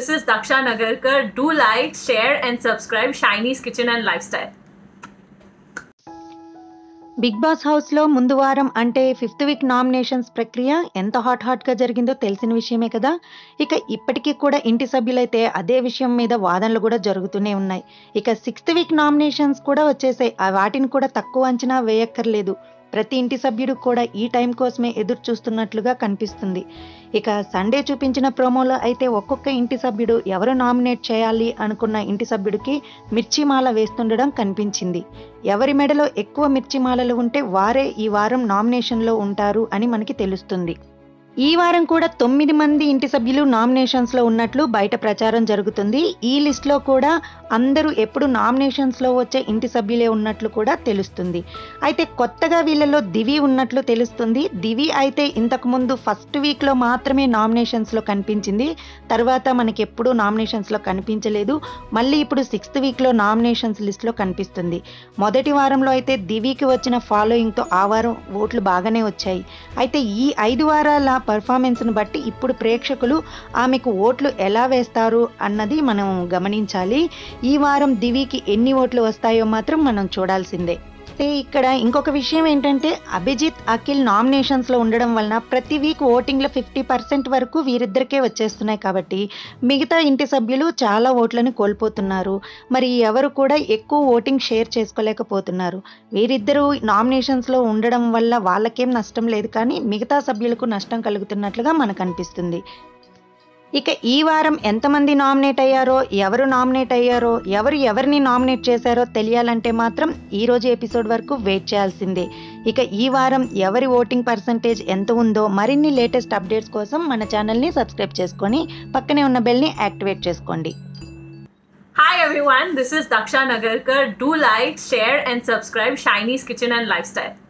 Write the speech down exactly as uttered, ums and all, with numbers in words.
this is Daksha Nagarkar. Do like, share and subscribe Shiny's Kitchen and Lifestyle. Big boss హౌస్లో ముందు వారం అంటే fifth week nominations ప్రక్రియ ఎంత హాట్ హాట్గా జరిగిందో తెలిసిన విషయమే కదా. ఇక ఇప్పటికీ కూడా ఇంటి సభ్యులైతే అదే విషయం మీద వాదనలు కూడా జరుగుతూనే ఉన్నాయి. ఇక సిక్స్త్ వీక్ నామినేషన్స్ కూడా వచ్చేసాయి. ఆ వాటిని కూడా తక్కువ అంచనా వేయక్కర్లేదు. ప్రతి ఇంటి సభ్యుడు కూడా ఈ టైం కోసమే ఎదురు చూస్తున్నట్లుగా కనిపిస్తుంది. ఇక సండే చూపించిన ప్రోమోలో అయితే ఒక్కొక్క ఇంటి సభ్యుడు ఎవరు నామినేట్ చేయాలి అనుకున్న ఇంటి సభ్యుడికి మిర్చిమాల వేస్తుండడం కనిపించింది. ఎవరి మెడలో ఎక్కువ మిర్చిమాలలు ఉంటే వారే ఈ వారం నామినేషన్లో ఉంటారు అని మనకి తెలుస్తుంది. ఈ వారం కూడా తొమ్మిది మంది ఇంటి సభ్యులు నామినేషన్స్లో ఉన్నట్లు బయట ప్రచారం జరుగుతుంది. ఈ లిస్ట్లో కూడా అందరూ ఎప్పుడు నామినేషన్స్లో వచ్చే ఇంటి సభ్యులే ఉన్నట్లు కూడా తెలుస్తుంది. అయితే కొత్తగా వీళ్ళలో దివి ఉన్నట్లు తెలుస్తుంది. దివి అయితే ఇంతకుముందు ఫస్ట్ వీక్లో మాత్రమే నామినేషన్స్లో కనిపించింది. తర్వాత మనకి ఎప్పుడూ నామినేషన్స్లో కనిపించలేదు. మళ్ళీ ఇప్పుడు సిక్స్త్ వీక్లో నామినేషన్స్ లిస్ట్లో కనిపిస్తుంది. మొదటి వారంలో అయితే దివికి వచ్చిన ఫాలోయింగ్తో ఆ వారం ఓట్లు బాగానే వచ్చాయి. అయితే ఈ ఐదు వారాల పర్ఫార్మెన్స్ను బట్టి ఇప్పుడు ప్రేక్షకులు ఆమెకు ఓట్లు ఎలా వేస్తారు అన్నది మనం గమనించాలి. ఈ వారం దివికి ఎన్ని ఓట్లు వస్తాయో మాత్రం మనం చూడాల్సిందే. ఇక్కడ ఇంకొక విషయం ఏంటంటే అభిజిత్, అఖిల్ నామినేషన్స్లో ఉండడం వలన ప్రతి వీక్ ఓటింగ్లో ఫిఫ్టీ పర్సెంట్ వరకు వీరిద్దరికే వచ్చేస్తున్నాయి. కాబట్టి మిగతా ఇంటి సభ్యులు చాలా ఓట్లను కోల్పోతున్నారు. మరి ఎవరు కూడా ఎక్కువ ఓటింగ్ షేర్ చేసుకోలేకపోతున్నారు. వీరిద్దరూ నామినేషన్స్లో ఉండడం వల్ల వాళ్ళకేం నష్టం లేదు, కానీ మిగతా సభ్యులకు నష్టం కలుగుతున్నట్లుగా మనకు అనిపిస్తుంది. ఇక ఈ వారం ఎంతమంది నామినేట్ అయ్యారో, ఎవరు నామినేట్ అయ్యారో, ఎవరు ఎవరిని నామినేట్ చేశారో తెలియాలంటే మాత్రం ఈరోజు ఎపిసోడ్ వరకు వెయిట్ చేయాల్సిందే. ఇక ఈ వారం ఎవరి ఓటింగ్ పర్సంటేజ్ ఎంత ఉందో మరిన్ని లేటెస్ట్ అప్డేట్స్ కోసం మన ఛానల్ని సబ్స్క్రైబ్ చేసుకొని పక్కనే ఉన్న బెల్ని యాక్టివేట్ చేసుకోండి. Hi everyone, this is Daksha Nagarkar. Do like, share and subscribe Shiny's Kitchen and Lifestyle.